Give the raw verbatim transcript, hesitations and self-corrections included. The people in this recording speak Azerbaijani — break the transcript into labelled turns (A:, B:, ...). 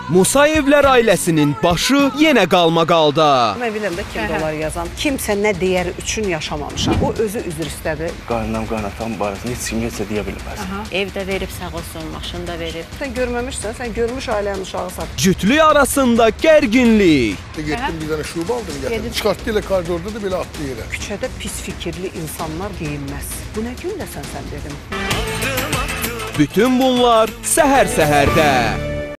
A: Musayevlər ailəsinin başı yenə qalmaqalda.
B: Mən biləm də kim dolar yazan, kimsə nə deyər üçün yaşamamışam. O özü üzr istədi.
C: Qaynam, qaynatam barəsində heç kim heç deyə bilməz.
D: Evdə verib sağ olsun, maşında verib.
B: Sən görməmişsən, sən görmüş ailənin uşağısan.
A: Cütlük arasında gərginlik.
E: Getdim bir dənə şub aldım, gətirdim. Çıxartdı ilə koridorda da belə atdı yerə.
B: Küçədə pis fikirli insanlar geyinməz. Bu nə gündəsən sən dedim.
A: Bütün bunlar səhər-səhərdə.